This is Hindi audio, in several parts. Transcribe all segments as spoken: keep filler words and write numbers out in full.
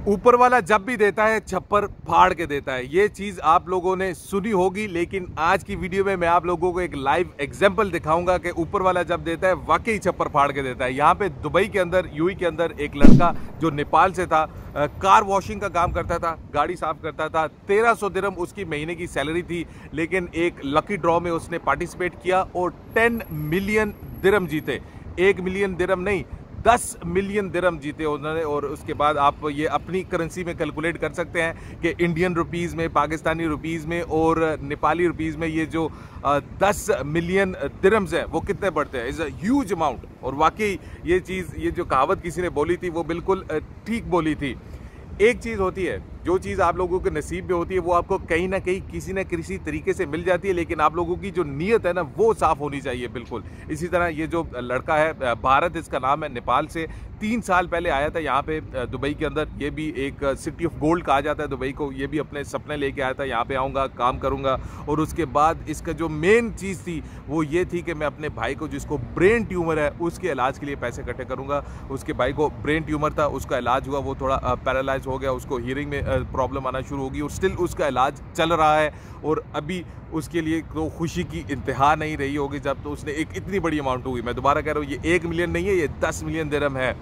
ऊपर वाला जब भी देता है छप्पर फाड़ के देता है। ये चीज़ आप लोगों ने सुनी होगी, लेकिन आज की वीडियो में मैं आप लोगों को एक लाइव एग्जांपल दिखाऊंगा कि ऊपर वाला जब देता है वाकई छप्पर फाड़ के देता है। यहाँ पे दुबई के अंदर, यूएई के अंदर एक लड़का जो नेपाल से था, कार वॉशिंग का काम करता था, गाड़ी साफ करता था। तेरह सौ दिरहम उसकी महीने की सैलरी थी, लेकिन एक लकी ड्रॉ में उसने पार्टिसिपेट किया और टेन मिलियन दिरहम जीते। एक मिलियन दिरहम नहीं, दस मिलियन दिरहम जीते उन्होंने। और उसके बाद आप ये अपनी करेंसी में कैलकुलेट कर सकते हैं कि इंडियन रुपीज़ में, पाकिस्तानी रुपीज़ में और नेपाली रुपीज़ में ये जो दस मिलियन दिरहम्स हैं वो कितने बढ़ते हैं। Is a huge amount. और वाकई ये चीज़, ये जो कहावत किसी ने बोली थी वो बिल्कुल ठीक बोली थी। एक चीज़ होती है, जो चीज़ आप लोगों के नसीब में होती है वो आपको कहीं ना कहीं किसी न किसी तरीके से मिल जाती है, लेकिन आप लोगों की जो नीयत है ना वो साफ़ होनी चाहिए बिल्कुल। इसी तरह ये जो लड़का है, भारत इसका नाम है, नेपाल से तीन साल पहले आया था यहाँ पे दुबई के अंदर। ये भी एक सिटी ऑफ गोल्ड कहा जाता है दुबई को। ये भी अपने सपने लेके आया था, यहाँ पे आऊँगा, काम करूँगा। और उसके बाद इसका जो मेन चीज़ थी वो ये थी कि मैं अपने भाई को, जिसको ब्रेन ट्यूमर है, उसके इलाज के लिए पैसे इकट्ठे करूँगा। उसके भाई को ब्रेन ट्यूमर था, उसका इलाज हुआ, वो थोड़ा पैरालाइज हो गया, उसको हियरिंग में प्रॉब्लम आना शुरू होगी और स्टिल उसका इलाज चल रहा है। और अभी उसके लिए तो खुशी की इंतहा नहीं रही होगी जब तो उसने एक इतनी बड़ी अमाउंट हुई। मैं दोबारा कह रहा हूँ, ये एक मिलियन नहीं है, ये दस मिलियन दिरहम है।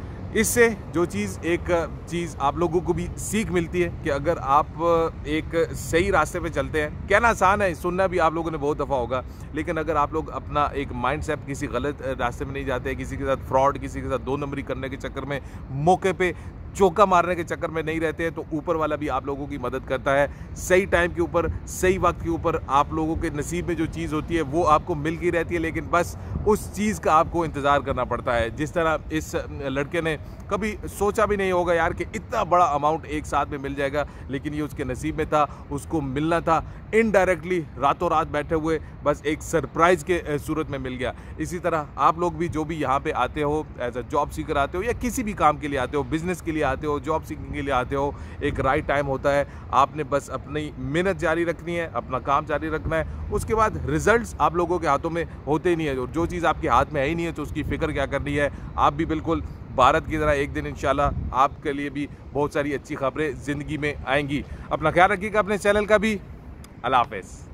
इससे जो चीज़, एक चीज़ आप लोगों को भी सीख मिलती है कि अगर आप एक सही रास्ते पे चलते हैं, कहना आसान है, सुनना भी आप लोगों ने बहुत दफ़ा होगा, लेकिन अगर आप लोग अपना एक माइंड सेट किसी गलत रास्ते में नहीं जाते, किसी के साथ फ्रॉड, किसी के साथ दो नंबरी करने के चक्कर में, मौके पे चौका मारने के चक्कर में नहीं रहते हैं, तो ऊपर वाला भी आप लोगों की मदद करता है। सही टाइम के ऊपर, सही वक्त के ऊपर आप लोगों के नसीब में जो चीज़ होती है वो आपको मिल के रहती है, लेकिन बस उस चीज़ का आपको इंतज़ार करना पड़ता है। जिस तरह इस लड़के ने कभी सोचा भी नहीं होगा यार कि इतना बड़ा अमाउंट एक साथ में मिल जाएगा, लेकिन ये उसके नसीब में था, उसको मिलना था। इनडायरेक्टली रातों रात बैठे हुए बस एक सरप्राइज़ के सूरत में मिल गया। इसी तरह आप लोग भी जो भी यहाँ पे आते हो, एज अ जॉब सीकर आते हो या किसी भी काम के लिए आते हो, बिजनेस के लिए आते हो, जॉब सीखने के लिए आते हो, एक राइट टाइम होता है। आपने बस अपनी मेहनत जारी रखनी है, अपना काम जारी रखना है। उसके बाद रिजल्ट्स आप लोगों के हाथों में होते ही नहीं है। और जो चीज़ आपके हाथ में है ही नहीं है तो उसकी फ़िक्र क्या करनी है। आप भी बिल्कुल भारत की तरह एक दिन इंशाल्लाह आपके लिए भी बहुत सारी अच्छी खबरें ज़िंदगी में आएंगी। अपना ख्याल रखिएगा, अपने चैनल का भी। अल्लाह हाफ़िज़।